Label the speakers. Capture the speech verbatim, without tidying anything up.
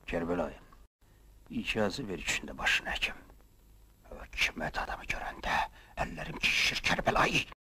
Speaker 1: Kerbelayı, icazı ver içinde başına ekim. Hikmet adamı görende ellerim şişir Kerbelayı.